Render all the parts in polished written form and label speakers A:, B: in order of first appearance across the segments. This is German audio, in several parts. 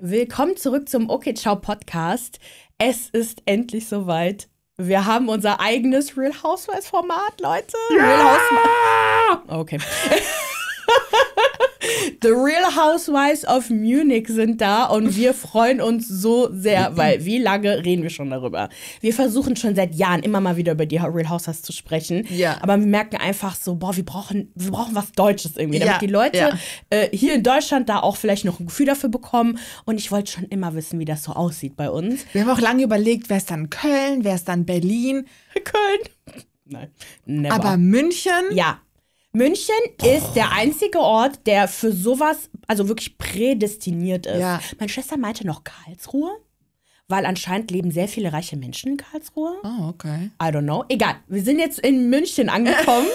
A: Willkommen zurück zum Okay Ciao Podcast. Es ist endlich soweit. Wir haben unser eigenes Real Housewives Format, Leute.
B: Ja!
A: Real Housewives. Okay. The Real Housewives of Munich sind da und wir freuen uns so sehr, weil wie lange reden wir schon darüber? Wir versuchen schon seit Jahren immer mal wieder über die Real Housewives zu sprechen, aber wir merken einfach so, wir brauchen was Deutsches irgendwie, damit die Leute hier in Deutschland da auch vielleicht noch ein Gefühl dafür bekommen und ich wollte schon immer wissen, wie das so aussieht bei uns.
B: Wir haben auch lange überlegt, wer ist dann Köln, wer ist dann Berlin?
A: Köln? Nein, never.
B: Aber München?
A: Ja. München ist der einzige Ort, der für sowas, also wirklich prädestiniert ist.
B: Ja.
A: Meine Schwester meinte noch Karlsruhe, weil anscheinend leben sehr viele reiche Menschen in Karlsruhe.
B: Oh, okay.
A: I don't know. Egal, wir sind jetzt in München angekommen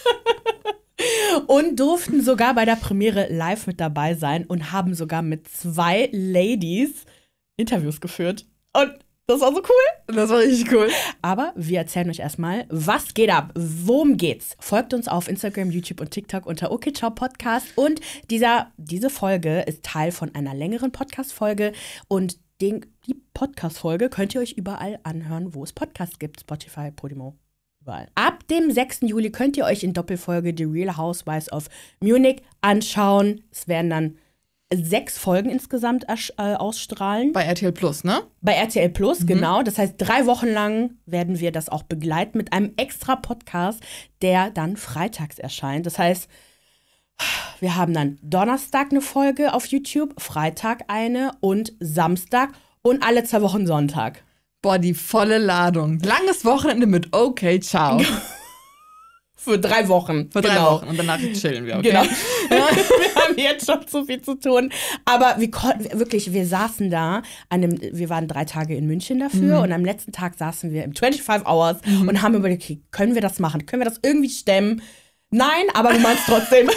A: und durften sogar bei der Premiere live mit dabei sein und haben sogar mit 2 Ladies Interviews geführt. Und das war so cool.
B: Das war richtig cool.
A: Aber wir erzählen euch erstmal, was geht ab? Worum geht's? Folgt uns auf Instagram, YouTube und TikTok unter Okay Ciao Podcast. Und diese Folge ist Teil von einer längeren Podcast-Folge. Und die Podcast-Folge könnt ihr euch überall anhören, wo es Podcasts gibt. Spotify, Podimo, überall. Ab dem 6. Juli könnt ihr euch in Doppelfolge The Real Housewives of Munich anschauen. Es werden dann 6 Folgen insgesamt ausstrahlen.
B: Bei RTL Plus, ne?
A: Bei RTL Plus, genau. Das heißt, 3 Wochen lang werden wir das auch begleiten mit einem extra Podcast, der dann freitags erscheint. Das heißt, wir haben dann Donnerstag eine Folge auf YouTube, Freitag eine und Samstag und alle 2 Wochen Sonntag.
B: Boah, die volle Ladung. Langes Wochenende mit Okay Ciao.
A: Für 3 Wochen.
B: Für 3 Wochen und danach chillen wir, okay?
A: Genau. Wir haben jetzt schon zu viel zu tun. Aber wir saßen da, wir waren 3 Tage in München dafür und am letzten Tag saßen wir im 25 Hours und haben überlegt, okay, können wir das machen? Können wir das irgendwie stemmen? Nein, aber wir machen es trotzdem.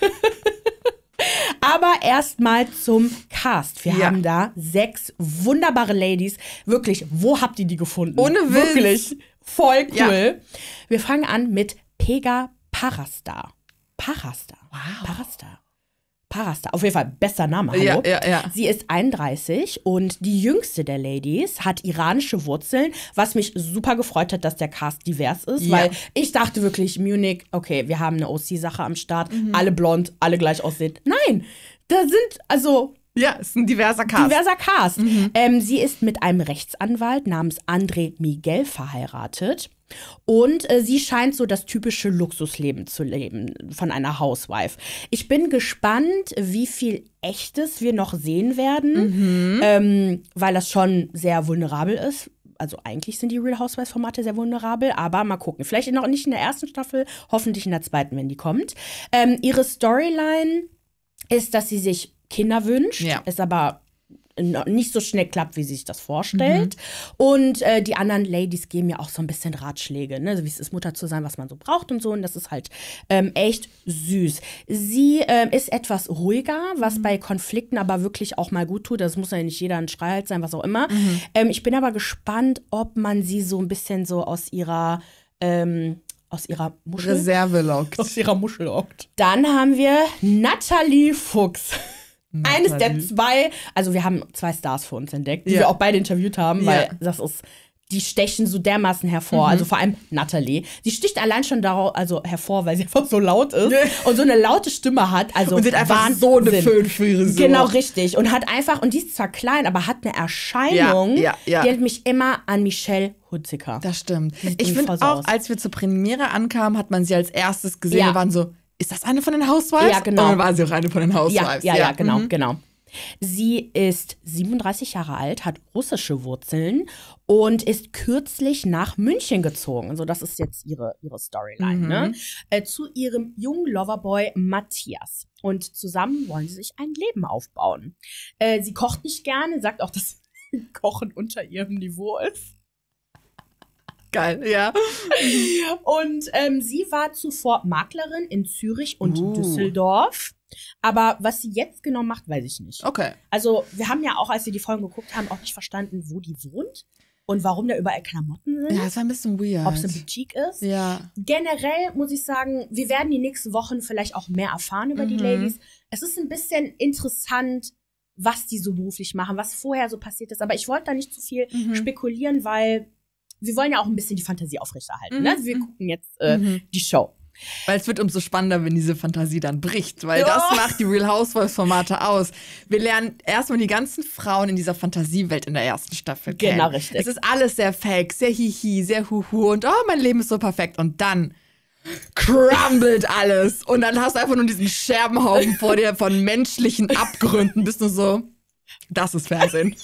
A: Aber erstmal zum Cast. Wir haben da 6 wunderbare Ladies. Wirklich, wo habt ihr die gefunden?
B: Ohne Witz.
A: Wirklich, voll cool.
B: Ja.
A: Wir fangen an mit Pega Parastar.
B: Wow.
A: Parastar. Auf jeden Fall, bester Name. Hallo.
B: Ja.
A: Sie ist 31 und die jüngste der Ladies hat iranische Wurzeln, was mich super gefreut hat, dass der Cast divers ist, weil ich dachte wirklich, Munich, okay, wir haben eine OC-Sache am Start, alle blond, alle gleich aussehen. Nein, da sind
B: Ja, es ist ein diverser Cast.
A: Sie ist mit einem Rechtsanwalt namens André Miguel verheiratet. Und sie scheint so das typische Luxusleben zu leben von einer Housewife. Ich bin gespannt, wie viel Echtes wir noch sehen werden, weil das schon sehr vulnerabel ist. Also eigentlich sind die Real Housewives-Formate sehr vulnerabel, aber mal gucken. Vielleicht noch nicht in der ersten Staffel, hoffentlich in der zweiten, wenn die kommt. Ihre Storyline ist, dass sie sich Kinder wünscht, ist aber nicht so schnell klappt, wie sie sich das vorstellt. Und die anderen Ladies geben ja auch so ein bisschen Ratschläge, ne? Also wie es ist, Mutter zu sein, was man so braucht und so. Und das ist halt echt süß. Sie ist etwas ruhiger, was bei Konflikten aber wirklich auch mal gut tut. Das muss ja nicht jeder ein Schreihals sein, was auch immer. Ich bin aber gespannt, ob man sie so ein bisschen so aus ihrer Muschel?
B: Reserve lockt.
A: Aus ihrer Muschel lockt. Dann haben wir Natalie Fuchs. Eines der 2, also wir haben 2 Stars für uns entdeckt, die wir auch beide interviewt haben, weil die stechen so dermaßen hervor, also vor allem Natalie. Sie sticht allein schon hervor, weil sie einfach so laut ist und so eine laute Stimme hat. Also
B: und sie hat einfach so eine Föhnfrisur.
A: Genau, richtig. Und die ist zwar klein, aber hat eine Erscheinung, die hat mich immer an Michelle Hunziker.
B: Das stimmt. Ich finde auch, als wir zur Premiere ankamen, hat man sie als erstes gesehen. Wir waren so, ist das eine von den Housewives?
A: Ja, genau.
B: Und dann war sie auch eine von den Housewives.
A: Ja, genau. Sie ist 37 Jahre alt, hat russische Wurzeln und ist kürzlich nach München gezogen. Also das ist jetzt ihre Storyline, ne? Zu ihrem jungen Loverboy Matthias. Und zusammen wollen sie sich ein Leben aufbauen. Sie kocht nicht gerne, sagt auch, dass Kochen unter ihrem Niveau ist.
B: Geil, ja.
A: Und sie war zuvor Maklerin in Zürich und Düsseldorf. Aber was sie jetzt genau macht, weiß ich nicht.
B: Okay.
A: Also wir haben ja auch, als wir die Folgen geguckt haben, auch nicht verstanden, wo die wohnt und warum da überall Klamotten sind.
B: Ja, es war ein bisschen weird.
A: Ob es eine Boutique ist.
B: Ja.
A: Generell muss ich sagen, wir werden die nächsten Wochen vielleicht auch mehr erfahren über die Ladies. Es ist ein bisschen interessant, was die so beruflich machen, was vorher so passiert ist. Aber ich wollte da nicht zu viel spekulieren, weil wir wollen ja auch ein bisschen die Fantasie aufrechterhalten. Ne? Wir gucken jetzt die Show.
B: Weil es wird umso spannender, wenn diese Fantasie dann bricht. Weil das macht die Real Housewives-Formate aus. Wir lernen erstmal die ganzen Frauen in dieser Fantasiewelt in der ersten Staffel kennen.
A: Genau, richtig.
B: Es ist alles sehr fake, sehr hihi, sehr huhu. Und mein Leben ist so perfekt. Und dann crumbled alles. Und dann hast du einfach nur diesen Scherbenhaufen vor dir von menschlichen Abgründen. Bist du so, das ist Fernsehen.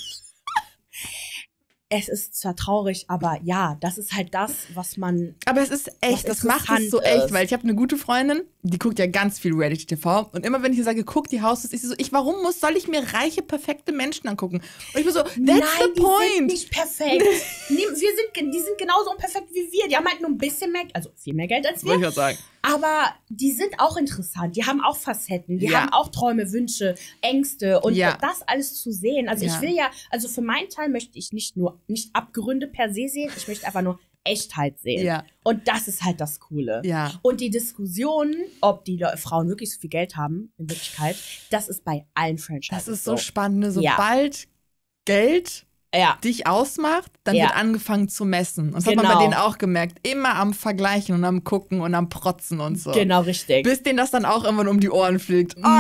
A: Es ist zwar traurig, aber ja, das ist halt das, was man.
B: Aber es ist echt, das macht es so echt, weil ich habe eine gute Freundin, die guckt ja ganz viel Reality-TV. Und immer wenn ich ihr sage, guck die Houses, ist sie so, soll ich mir reiche, perfekte Menschen angucken? Und ich bin so, that's the point.
A: Die sind nicht perfekt. Die sind genauso unperfekt wie wir. Die haben halt nur ein bisschen mehr, also viel mehr Geld als wir.
B: Wollte ich sagen.
A: Aber die sind auch interessant. Die haben auch Facetten. Die haben auch Träume, Wünsche, Ängste. Und das alles zu sehen. Also ich will also für meinen Teil möchte ich nicht Abgründe per se sehen. Ich möchte einfach nur Echtheit sehen. Ja. Und das ist halt das Coole. Ja. Und die Diskussion, ob die Frauen wirklich so viel Geld haben, in Wirklichkeit, das ist bei allen Franchises.
B: Das ist so spannend. Ne? Sobald Geld dich ausmacht, dann wird angefangen zu messen. Und das hat man bei denen auch gemerkt. Immer am Vergleichen und am Gucken und am Protzen und so.
A: Genau, richtig.
B: Bis denen das dann auch irgendwann um die Ohren fliegt.
A: Ich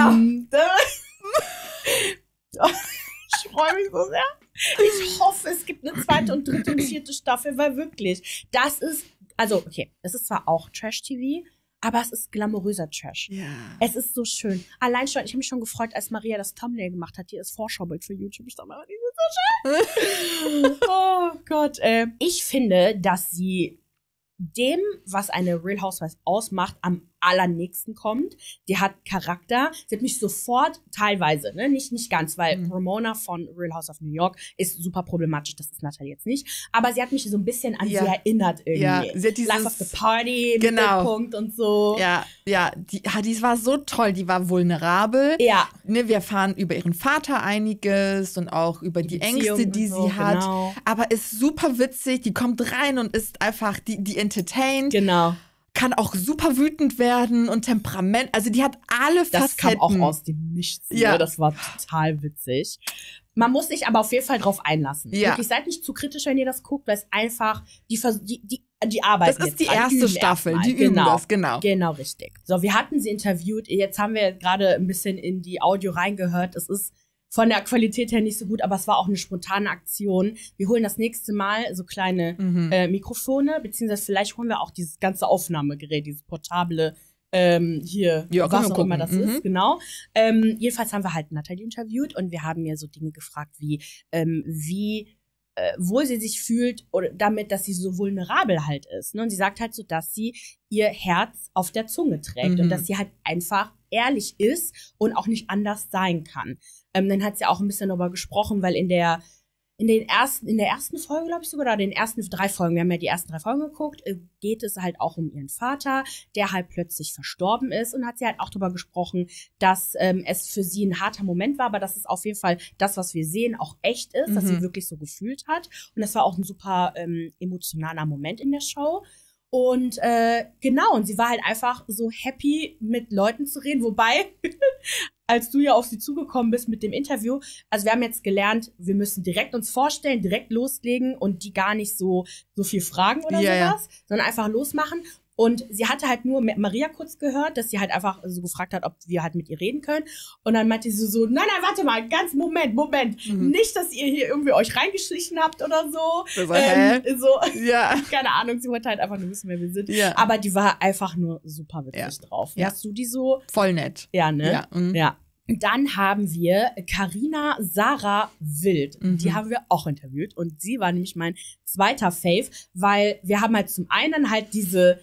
A: freue mich so sehr. Ich hoffe, es gibt eine 2. und 3. und 4. Staffel, weil wirklich, das ist zwar auch Trash-TV, aber es ist glamouröser Trash. Ja. Es ist so schön. Allein schon, ich habe mich schon gefreut, als Maria das Thumbnail gemacht hat, hier ist Vorschaubild für YouTube. Ich dachte mal, die sind so schön. Oh Gott, ich finde, dass sie dem, was eine Real Housewives ausmacht, am allernächsten kommt. Die hat Charakter. Sie hat mich sofort, teilweise, ne, nicht ganz, weil Ramona von Real House of New York ist super problematisch, das ist Natalie jetzt nicht. Aber sie hat mich so ein bisschen an sie erinnert irgendwie.
B: Ja, sie hat dieses
A: Life of the Party, Mittelpunkt und so.
B: Ja, die war so toll, die war vulnerabel. Ja. Ne, wir erfahren über ihren Vater einiges und auch über die Ängste, die sie hat. Genau. Aber ist super witzig, die kommt rein und ist einfach, die entertained.
A: Genau.
B: Kann auch super wütend werden und Temperament. Also die hat alle Facetten.
A: Das kam auch aus dem Nichts. Ja. Ne? Das war total witzig. Man muss sich aber auf jeden Fall drauf einlassen. Ja. Wirklich, seid nicht zu kritisch, wenn ihr das guckt, weil es einfach die Arbeit ist.
B: Das ist die erste Staffel, die üben das, genau.
A: Genau, richtig. So, wir hatten sie interviewt. Jetzt haben wir gerade ein bisschen in die Audio reingehört. Es ist von der Qualität her nicht so gut, aber es war auch eine spontane Aktion. Wir holen das nächste Mal so kleine Mikrofone, beziehungsweise vielleicht holen wir auch dieses ganze Aufnahmegerät, dieses portable was auch immer das ist, genau. Jedenfalls haben wir halt Natalie interviewt und wir haben ihr so Dinge gefragt wie wohl sie sich fühlt oder damit, dass sie so vulnerabel halt ist. Ne? Und sie sagt halt so, dass sie ihr Herz auf der Zunge trägt und dass sie halt einfach ehrlich ist und auch nicht anders sein kann. Dann hat sie auch ein bisschen darüber gesprochen, weil in der ersten Folge, glaube ich sogar, oder den ersten 3 Folgen, wir haben ja die ersten 3 Folgen geguckt, geht es halt auch um ihren Vater, der halt plötzlich verstorben ist und hat sie halt auch darüber gesprochen, dass es für sie ein harter Moment war, aber dass es auf jeden Fall das, was wir sehen, auch echt ist, dass sie wirklich so gefühlt hat und das war auch ein super emotionaler Moment in der Show. Und genau, und sie war halt einfach so happy, mit Leuten zu reden, wobei, als du ja auf sie zugekommen bist mit dem Interview, also wir haben jetzt gelernt, wir müssen direkt uns vorstellen, direkt loslegen und die gar nicht so viel fragen oder sowas, sondern einfach losmachen. Und sie hatte halt nur Maria kurz gehört, dass sie halt einfach so gefragt hat, ob wir halt mit ihr reden können. Und dann meinte sie so, nein, warte mal, ganz Moment. Nicht, dass ihr hier irgendwie euch reingeschlichen habt oder so. Keine Ahnung, sie wollte halt einfach nur wissen, wer wir sind. Ja. Aber die war einfach nur super witzig drauf. Ja. Hast du die so?
B: Voll nett.
A: Ja, ne? Ja. Dann haben wir Carina Sarah Wild. Die haben wir auch interviewt. Und sie war nämlich mein zweiter Fave, weil wir haben halt zum einen halt diese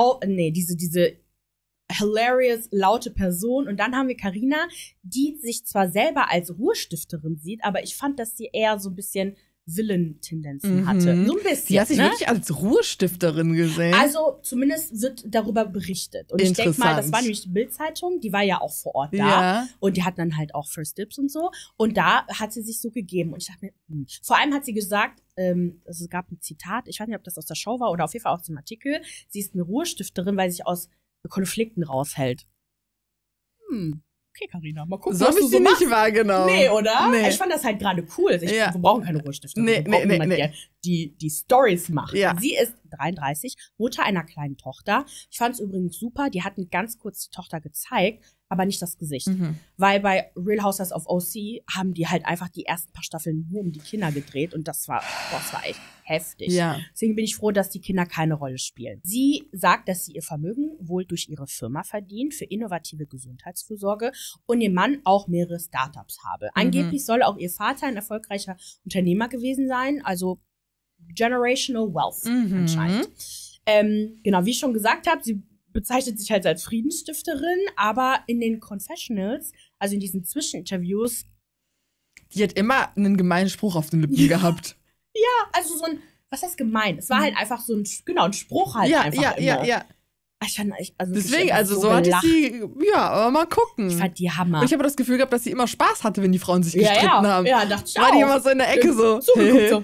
A: hilarious, laute Person. Und dann haben wir Carina, die sich zwar selber als Ruhrstifterin sieht, aber ich fand, dass sie eher so ein bisschen Villain-Tendenzen hatte. So ein bisschen.
B: Die hat sich wirklich als Ruhrstifterin gesehen.
A: Also zumindest wird darüber berichtet. Und ich denke mal, das war nämlich die Bild-Zeitung, die war ja auch vor Ort da. Ja. Und die hat dann halt auch First Dibs und so. Und da hat sie sich so gegeben. Und ich dachte mir, Vor allem hat sie gesagt, es gab ein Zitat, ich weiß nicht, ob das aus der Show war oder auf jeden Fall aus dem Artikel, sie ist eine Ruhrstifterin, weil sie sich aus Konflikten raushält. okay, Carina, mal gucken,
B: so was du so machst. Nicht wahrgenommen.
A: Nee, oder? Nee. Ich fand das halt gerade cool. Wir brauchen keine Ruhestifte. Wir brauchen jemanden, die Stories macht. Ja. Sie ist 33, Mutter einer kleinen Tochter. Ich fand es übrigens super. Die hatten ganz kurz die Tochter gezeigt, aber nicht das Gesicht. Weil bei Real Housewives of OC haben die halt einfach die ersten paar Staffeln nur um die Kinder gedreht und das war echt heftig. Ja. Deswegen bin ich froh, dass die Kinder keine Rolle spielen. Sie sagt, dass sie ihr Vermögen wohl durch ihre Firma verdient für innovative Gesundheitsfürsorge und ihr Mann auch mehrere Startups habe. Angeblich soll auch ihr Vater ein erfolgreicher Unternehmer gewesen sein, also Generational Wealth anscheinend. Genau, wie ich schon gesagt habe, sie bezeichnet sich halt als Friedensstifterin, aber in den Confessionals, also in diesen Zwischeninterviews,
B: die hat immer einen gemeinen Spruch auf den Lippen gehabt.
A: Ja, also so ein, was heißt gemein? Es war halt einfach so ein Spruch halt einfach immer. Ja.
B: Deswegen, also so hatte ich sie, aber mal gucken.
A: Ich fand die Hammer.
B: Und ich habe das Gefühl gehabt, dass sie immer Spaß hatte, wenn die Frauen sich gestritten haben.
A: Ja, dachte ich auch.
B: War die immer so in der Ecke so.
A: So.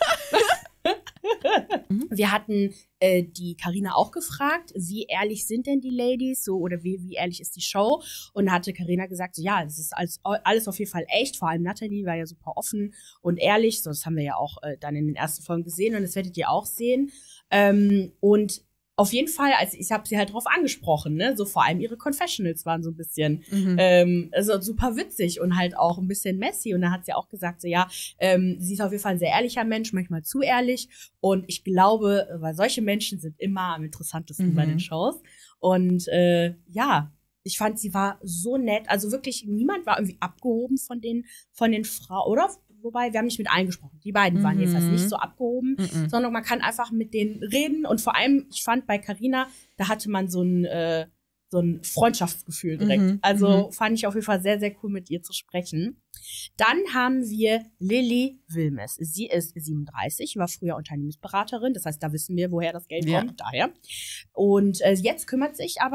A: Wir hatten die Carina auch gefragt, wie ehrlich sind denn die Ladies, so, oder wie ehrlich ist die Show? Und hatte Carina gesagt, so, ja, es ist alles auf jeden Fall echt, vor allem Natalie war ja super offen und ehrlich, so, das haben wir ja auch dann in den ersten Folgen gesehen und das werdet ihr auch sehen. Und auf jeden Fall, also ich habe sie halt drauf angesprochen, ne, so vor allem ihre Confessionals waren so ein bisschen also super witzig und halt auch ein bisschen messy und da hat sie auch gesagt, so ja, sie ist auf jeden Fall ein sehr ehrlicher Mensch, manchmal zu ehrlich und ich glaube, weil solche Menschen sind immer am interessantesten bei den Shows und ja, ich fand, sie war so nett, also wirklich niemand war irgendwie abgehoben von den Frauen, oder? Wobei, wir haben nicht mit allen gesprochen. Die beiden waren jedenfalls nicht so abgehoben, sondern man kann einfach mit denen reden. Und vor allem, ich fand bei Carina, da hatte man so ein Freundschaftsgefühl direkt. Also fand ich auf jeden Fall sehr, sehr cool, mit ihr zu sprechen. Dann haben wir Lily Wilmes. Sie ist 37, war früher Unternehmensberaterin. Das heißt, da wissen wir, woher das Geld kommt. Daher. Und jetzt kümmert sie sich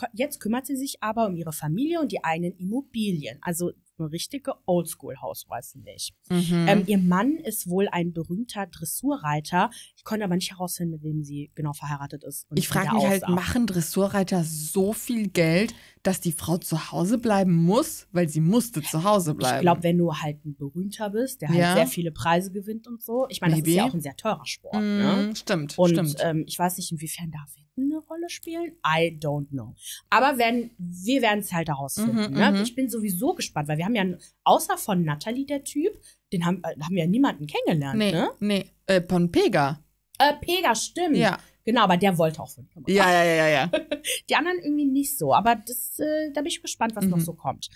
A: aber um ihre Familie und die eigenen Immobilien. Also eine richtige Oldschool-Housewife, finde ich. Ihr Mann ist wohl ein berühmter Dressurreiter. Ich konnte aber nicht herausfinden, mit wem sie genau verheiratet ist. Und
B: ich frage mich halt, machen Dressurreiter so viel Geld, dass die Frau zu Hause bleiben muss? Weil sie musste zu Hause bleiben.
A: Ich glaube, wenn du halt ein Berühmter bist, der halt sehr viele Preise gewinnt und so. Ich meine, das ist ja auch ein sehr teurer Sport. Ne?
B: Stimmt,
A: und ich weiß nicht, inwiefern da Wetten eine Rolle spielen. I don't know. Aber wir werden es halt herausfinden. Ne? Ich bin sowieso gespannt, weil wir haben ja, außer von Natalie, der Typ, den haben wir ja niemanden kennengelernt.
B: Von Pega.
A: Pega, stimmt.
B: Ja.
A: Genau, aber der wollte auch von der Kamera.
B: Ja.
A: Die anderen irgendwie nicht so. Aber da bin ich gespannt, was noch so kommt.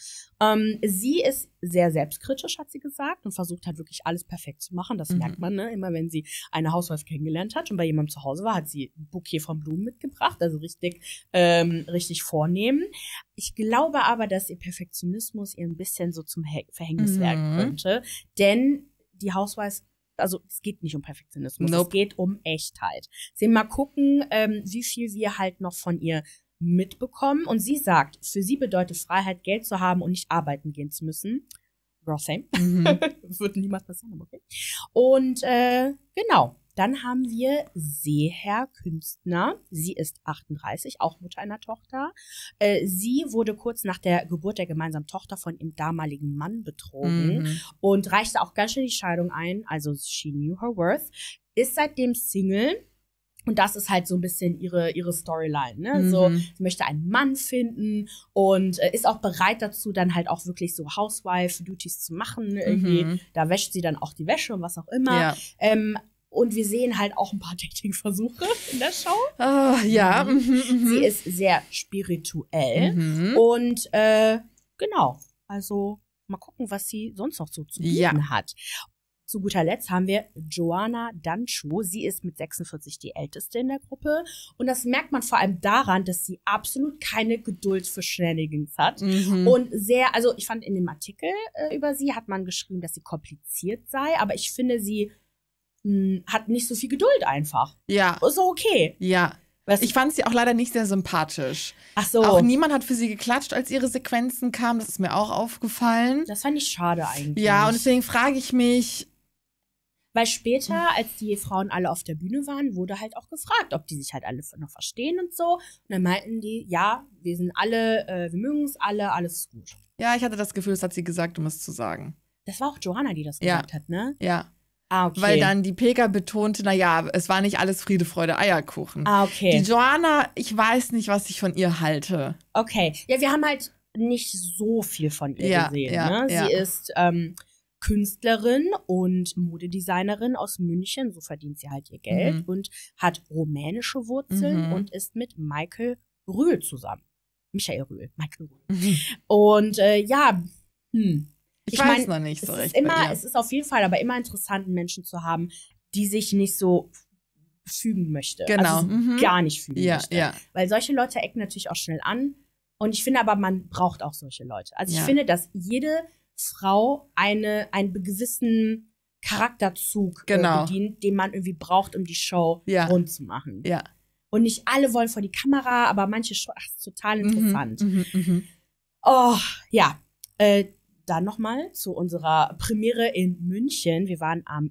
A: Sie ist sehr selbstkritisch, hat sie gesagt, und versucht halt wirklich alles perfekt zu machen. Das merkt man, ne? Immer wenn sie eine Housewife kennengelernt hat und bei jemandem zu Hause war, hat sie ein Bouquet von Blumen mitgebracht. Also richtig vornehm. Ich glaube aber, dass ihr Perfektionismus ihr ein bisschen so zum Verhängnis werden könnte. Denn die Housewives, also es geht nicht um Perfektionismus, es geht um Echtheit. Sie mal gucken, wie viel wir halt noch von ihr mitbekommen. Und sie sagt, für sie bedeutet Freiheit, Geld zu haben und nicht arbeiten gehen zu müssen. Girl, same. Wird niemals passieren, aber okay. Und genau, dann haben wir Seher Künstner. Sie ist 38, auch Mutter einer Tochter. Sie wurde kurz nach der Geburt der gemeinsamen Tochter von ihrem damaligen Mann betrogen und reichte auch ganz schnell die Scheidung ein. Also she knew her worth. Ist seitdem Single. Und das ist halt so ein bisschen ihre Storyline, ne? So, sie möchte einen Mann finden und ist auch bereit dazu, dann halt auch wirklich so Housewife-Duties zu machen. Irgendwie, da wäscht sie dann auch die Wäsche und was auch immer. Ja. Und wir sehen halt auch ein paar Dating-Versuche in der Show.
B: Ja.
A: Sie ist sehr spirituell. Und genau, also mal gucken, was sie sonst noch so zu bieten hat. Zu guter Letzt haben wir Joanna Dancho. Sie ist mit 46 die älteste in der Gruppe. Und das merkt man vor allem daran, dass sie absolut keine Geduld für Shenanigans hat. Und also ich fand in dem Artikel über sie hat man geschrieben, dass sie kompliziert sei. Aber ich finde, sie hat nicht so viel Geduld einfach.
B: Ja.
A: Ist so okay.
B: Ja. Ich fand sie auch leider nicht sehr sympathisch.
A: Ach so.
B: Auch niemand hat für sie geklatscht, als ihre Sequenzen kamen. Das ist mir auch aufgefallen.
A: Das fand ich schade eigentlich.
B: Ja, und deswegen frage ich mich,
A: Weil später, als die Frauen alle auf der Bühne waren, wurde halt auch gefragt, ob die sich halt alle noch verstehen und so. Und dann meinten die, ja, wir sind alle, wir mögen uns alle, alles ist gut.
B: Ja, ich hatte das Gefühl, das hat sie gesagt, um es zu sagen.
A: Das war auch Joanna, die das gesagt hat, ne?
B: Ja.
A: Ah, okay.
B: Weil dann die Pega betonte, naja, es war nicht alles Friede, Freude, Eierkuchen.
A: Ah, okay.
B: Die Joanna, ich weiß nicht, was ich von ihr halte.
A: Okay. Ja, wir haben halt nicht so viel von ihr gesehen, ne? Sie ist Künstlerin und Modedesignerin aus München, so verdient sie halt ihr Geld und hat rumänische Wurzeln und ist mit Michael Rühl zusammen. Michael Rühl, Michael Rühl. Und
B: ich weiß noch nicht so recht.
A: Es ist auf jeden Fall aber immer interessant, Menschen zu haben, die sich nicht so fügen möchte.
B: Genau.
A: Also gar nicht fügen möchte.
B: Ja.
A: Weil solche Leute ecken natürlich auch schnell an. Und ich finde aber, man braucht auch solche Leute. Also ich finde, dass jede Frau einen gewissen Charakterzug bedient, den man irgendwie braucht, um die Show rund zu machen.
B: Ja.
A: Und nicht alle wollen vor die Kamera, aber manche Show, ist total interessant. Oh, ja. Dann nochmal zu unserer Premiere in München. Wir waren am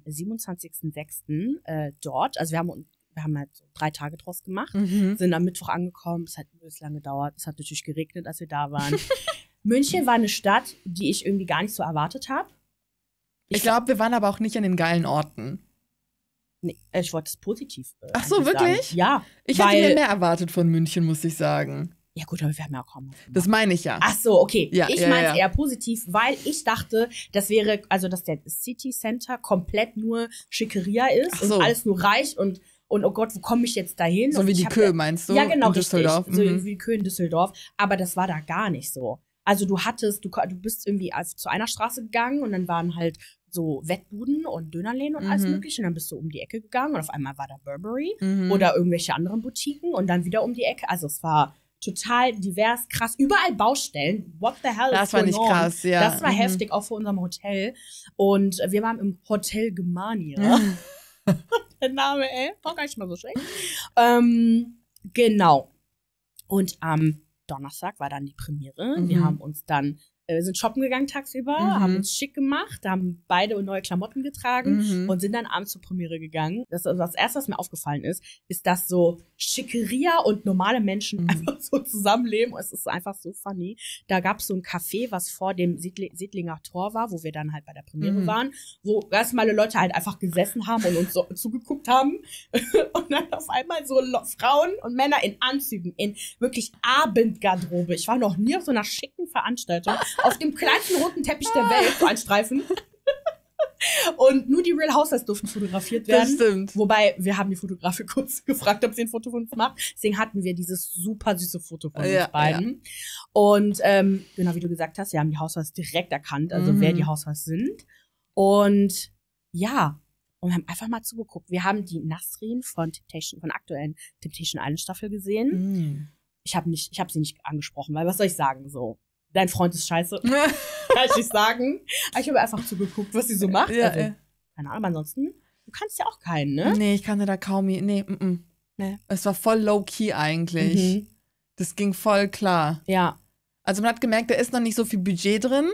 A: 27.06. Dort. Also wir haben halt so 3 Tage draus gemacht, sind am Mittwoch angekommen. Es hat übelst lange gedauert. Es hat natürlich geregnet, als wir da waren. München war eine Stadt, die ich irgendwie gar nicht so erwartet habe.
B: Ich glaube, wir waren aber auch nicht an den geilen Orten.
A: Nee, ich wollte es positiv
B: Ach so, wirklich?
A: Sagen. Ja.
B: Ich hatte mir mehr erwartet von München, muss ich sagen.
A: Ja gut, aber wir haben ja auch kaum was gemacht.
B: Das meine ich ja.
A: Ach so, okay.
B: Ja,
A: ich meine es eher positiv, weil ich dachte, dass der City Center komplett nur Schickeria ist und alles nur reich und oh Gott, wo komme ich jetzt dahin?
B: So wie die Kö, meinst du?
A: Ja, genau,
B: in Düsseldorf.
A: So wie die Kö in Düsseldorf. Aber das war da gar nicht so. Also du bist irgendwie zu einer Straße gegangen und dann waren halt so Wettbuden und Dönerläden und alles mögliche. Und dann bist du um die Ecke gegangen und auf einmal war da Burberry oder irgendwelche anderen Boutiquen und dann wieder um die Ecke. Also es war total divers, krass. Überall Baustellen. What the hell
B: das war nicht krass, ja.
A: Das war heftig, auch vor unserem Hotel. Und wir waren im Hotel Germania. Der Name, war gar nicht mal so schlecht. Genau. Und am Donnerstag war dann die Premiere. Wir haben uns dann wir sind shoppen gegangen tagsüber, haben uns schick gemacht, haben beide neue Klamotten getragen und sind dann abends zur Premiere gegangen. Das Erste, was mir aufgefallen ist, dass so Schickeria und normale Menschen einfach so zusammenleben. Es ist einfach so funny. Da gab es so ein Café, was vor dem Siedlinger Tor war, wo wir dann halt bei der Premiere waren, wo erstmal Leute halt einfach gesessen haben und uns so zugeguckt haben. Und dann auf einmal so Frauen und Männer in Anzügen, in wirklich Abendgarderobe. Ich war noch nie auf so einer schicken Veranstaltung. Auf dem kleinsten roten Teppich der Welt, so ein Streifen. Und nur die Real Housewives durften fotografiert werden.
B: Das stimmt.
A: Wobei, wir haben die Fotografin kurz gefragt, ob sie ein Foto von uns macht. Deswegen hatten wir dieses super süße Foto von uns beiden. Ja. Und genau wie du gesagt hast, wir haben die Housewives direkt erkannt, also wer die Housewives sind. Und ja, und wir haben einfach mal zugeguckt. Wir haben die Nasrin von aktuellen Temptation Island Staffel gesehen. Ich habe sie nicht angesprochen, weil was soll ich sagen, so. Dein Freund ist scheiße. Kann ich nicht sagen. Aber ich habe einfach zugeguckt, was sie so macht.
B: Ja,
A: also, keine Ahnung, aber ansonsten, du kannst ja auch keinen, ne?
B: Nee, ich kannte da kaum. Nee. Es war voll low-key eigentlich. Das ging voll klar.
A: Ja.
B: Also man hat gemerkt, da ist noch nicht so viel Budget drin.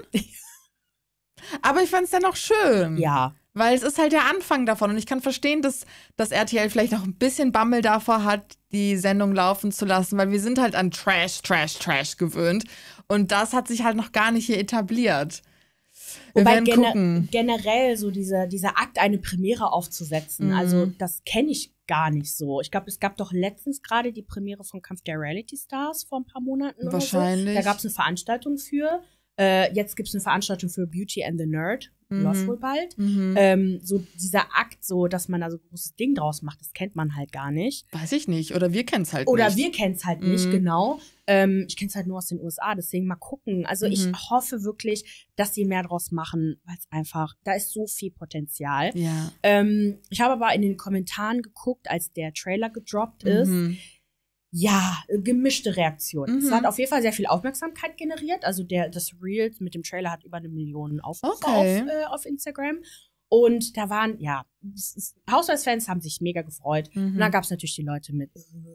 B: Aber ich fand es dennoch schön.
A: Ja.
B: Weil es ist halt der Anfang davon. Und ich kann verstehen, dass RTL vielleicht noch ein bisschen Bammel davor hat, die Sendung laufen zu lassen. Weil wir sind halt an Trash gewöhnt. Und das hat sich halt noch gar nicht hier etabliert.
A: Wobei generell so dieser Akt, eine Premiere aufzusetzen, also das kenne ich gar nicht so. Ich glaube, es gab doch letztens gerade die Premiere von Kampf der Reality Stars vor ein paar Monaten
B: wahrscheinlich.
A: Oder so. Da gab es eine Veranstaltung für. Jetzt gibt es eine Veranstaltung für Beauty and the Nerd. Läuft wohl bald. So dieser Akt, so, dass man da so ein großes Ding draus macht, das kennt man halt gar nicht.
B: Weiß ich nicht. Oder wir kennen es halt
A: nicht. Genau. Ich kenne es halt nur aus den USA, deswegen mal gucken. Also ich hoffe wirklich, dass sie mehr draus machen, weil es einfach, da ist so viel Potenzial.
B: Ja.
A: Ich habe aber in den Kommentaren geguckt, als der Trailer gedroppt ist. Ja, gemischte Reaktionen. Es hat auf jeden Fall sehr viel Aufmerksamkeit generiert. Also das Reel mit dem Trailer hat über 1 Million Aufrufe auf Instagram. Und da waren, Housewives-Fans haben sich mega gefreut. Und dann gab es natürlich die Leute mit, warum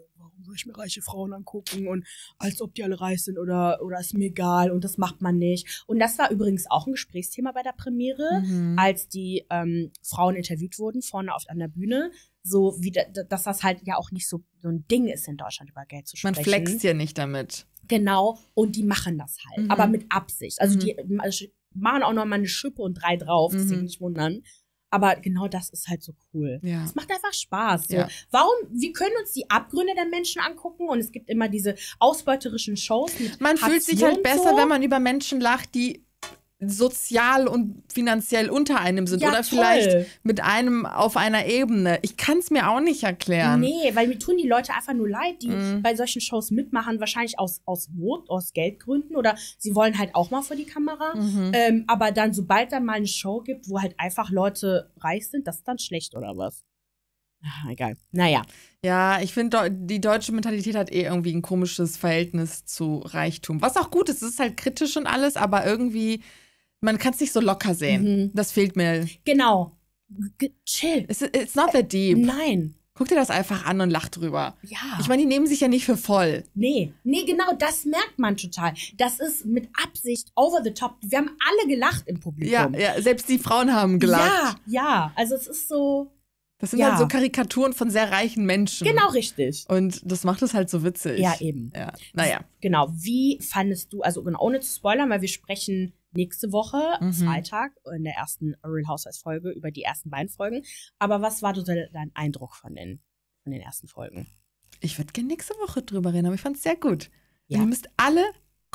A: soll ich mir reiche Frauen angucken und als ob die alle reich sind oder ist mir egal und das macht man nicht. Und das war übrigens auch ein Gesprächsthema bei der Premiere, als die Frauen interviewt wurden, vorne an der Bühne. So wie, dass das halt ja auch nicht so ein Ding ist in Deutschland, über Geld zu sprechen.
B: Man flext ja nicht damit.
A: Genau, und die machen das halt, aber mit Absicht. Also die machen auch noch mal eine Schippe und 3 drauf, das nicht wundern. Aber genau das ist halt so cool.
B: Ja.
A: Es macht einfach Spaß. So.
B: Ja.
A: Wir können uns die Abgründe der Menschen angucken und es gibt immer diese ausbeuterischen Shows mit
B: Man fühlt sich halt besser, wenn man über Menschen lacht, die sozial und finanziell unter einem sind oder vielleicht mit einem auf einer Ebene. Ich kann es mir auch nicht erklären.
A: Nee, weil mir tun die Leute einfach nur leid, die bei solchen Shows mitmachen, wahrscheinlich aus Not, aus Geldgründen oder sie wollen halt auch mal vor die Kamera. Aber dann, sobald dann mal eine Show gibt, wo halt einfach Leute reich sind, das ist dann schlecht oder was? Ach, egal. Naja.
B: Ja, ich finde, die deutsche Mentalität hat irgendwie ein komisches Verhältnis zu Reichtum. Was auch gut ist, es ist halt kritisch und alles, aber irgendwie man kann es nicht so locker sehen. Das fehlt mir.
A: Genau. Chill.
B: It's not that deep.
A: Nein.
B: Guck dir das einfach an und lach drüber.
A: Ja.
B: Ich meine, die nehmen sich ja nicht für voll.
A: Nee, genau, das merkt man total. Das ist mit Absicht over the top. Wir haben alle gelacht im Publikum.
B: Ja, selbst die Frauen haben gelacht.
A: Ja, also es ist so.
B: Das sind halt so Karikaturen von sehr reichen Menschen.
A: Genau, richtig.
B: Und das macht es halt so witzig.
A: Ja, eben.
B: Ja. Naja.
A: Genau, wie fandest du, also ohne zu spoilern, weil wir sprechen nächste Woche, Freitag, in der ersten Real Housewives-Folge über die ersten beiden Folgen. Aber was war dein Eindruck von den ersten Folgen?
B: Ich würde gerne nächste Woche drüber reden, aber ich fand es sehr gut.
A: Ja.
B: Ihr müsst alle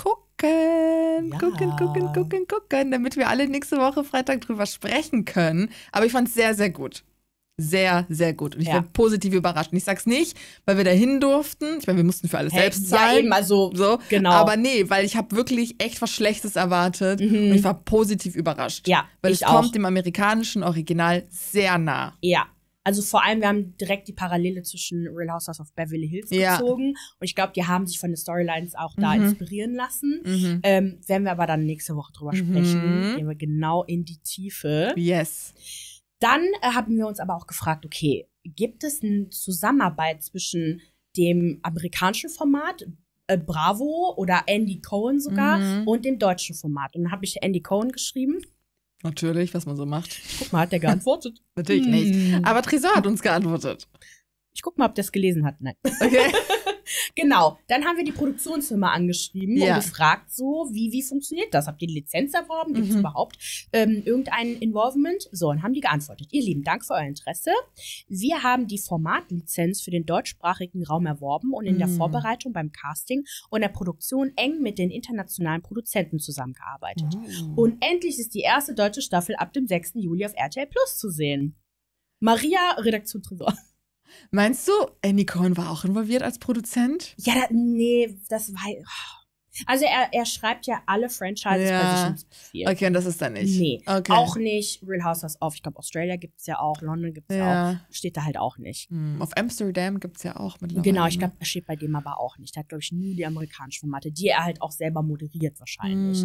B: gucken.
A: Ja.
B: Gucken, damit wir alle nächste Woche Freitag drüber sprechen können. Aber ich fand es sehr, sehr gut. Sehr, sehr gut. Und ich bin positiv überrascht. Und ich sag's nicht, weil wir dahin durften. Ich meine, wir mussten für alles selbst zahlen.
A: Ja, eben, also,
B: so.
A: Genau.
B: Aber nee, weil ich habe wirklich echt was Schlechtes erwartet. Und ich war positiv überrascht.
A: Ja,
B: weil es kommt dem amerikanischen Original sehr nah.
A: Ja. Also vor allem, wir haben direkt die Parallele zwischen Real Housewives of Beverly Hills gezogen. Und ich glaube, die haben sich von den Storylines auch da inspirieren lassen. Werden wir aber dann nächste Woche drüber sprechen. Gehen wir genau in die Tiefe.
B: Yes.
A: Dann haben wir uns aber auch gefragt, okay, gibt es eine Zusammenarbeit zwischen dem amerikanischen Format, Bravo oder Andy Cohen sogar, und dem deutschen Format? Und dann habe ich Andy Cohen geschrieben.
B: Natürlich, was man so macht.
A: Guck mal, hat der geantwortet?
B: Natürlich nicht. Aber Tresor hat uns geantwortet.
A: Ich guck mal, ob der es gelesen hat. Nein.
B: Okay.
A: Genau, dann haben wir die Produktionsfirma angeschrieben und gefragt so, wie funktioniert das? Habt ihr die Lizenz erworben? Gibt es überhaupt irgendein Involvement? So, und haben die geantwortet. Ihr Lieben, danke für euer Interesse. Wir haben die Formatlizenz für den deutschsprachigen Raum erworben und in der Vorbereitung beim Casting und der Produktion eng mit den internationalen Produzenten zusammengearbeitet. Und endlich ist die erste deutsche Staffel ab dem 6. Juli auf RTL Plus zu sehen. Maria, Redaktion Tresor.
B: Meinst du, Andy Cohen war auch involviert als Produzent?
A: Ja, nee, das war. Also er schreibt ja alle Franchises bei sich ins Profil.
B: Okay, und das ist dann nicht?
A: Nee,
B: okay.
A: Auch nicht Real Housewives of, ich glaube Australia gibt's ja auch, London gibt's ja auch, steht da halt auch nicht.
B: Auf Amsterdam gibt's ja auch mittlerweile.
A: Genau, ich glaube, das steht bei dem aber auch nicht. Der hat, glaube ich, nur die amerikanischen Formate, die er halt auch selber moderiert wahrscheinlich.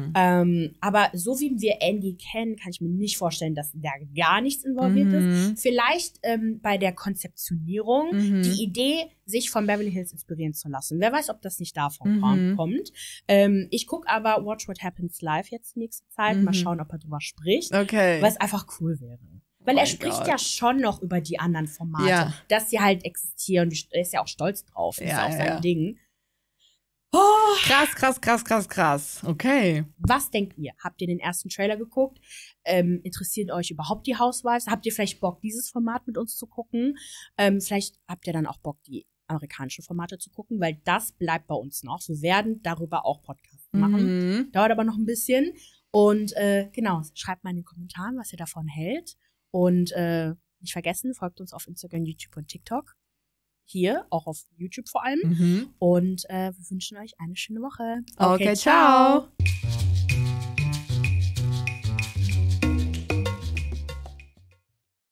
A: Aber so wie wir Andy kennen, kann ich mir nicht vorstellen, dass da gar nichts involviert ist. Vielleicht bei der Konzeptionierung, die Idee, sich von Beverly Hills inspirieren zu lassen. Wer weiß, ob das nicht davon kommt. Ich gucke aber Watch What Happens Live jetzt die nächste Zeit. Mal schauen, ob er drüber spricht.
B: Okay.
A: Weil es einfach cool wäre. Weil er spricht ja schon noch über die anderen Formate. Dass sie halt existieren. Er ist ja auch stolz drauf. Das ist auch sein Ding.
B: Oh. Krass. Okay.
A: Was denkt ihr? Habt ihr den ersten Trailer geguckt? Interessiert euch überhaupt die Housewives? Habt ihr vielleicht Bock, dieses Format mit uns zu gucken? Vielleicht habt ihr dann auch Bock, die amerikanische Formate zu gucken, weil das bleibt bei uns noch. Wir werden darüber auch Podcasts machen. Dauert aber noch ein bisschen. Und genau, schreibt mal in den Kommentaren, was ihr davon hält. Und nicht vergessen, folgt uns auf Instagram, YouTube und TikTok. Hier, auch auf YouTube vor allem. Und wir wünschen euch eine schöne Woche.
B: Okay, ciao.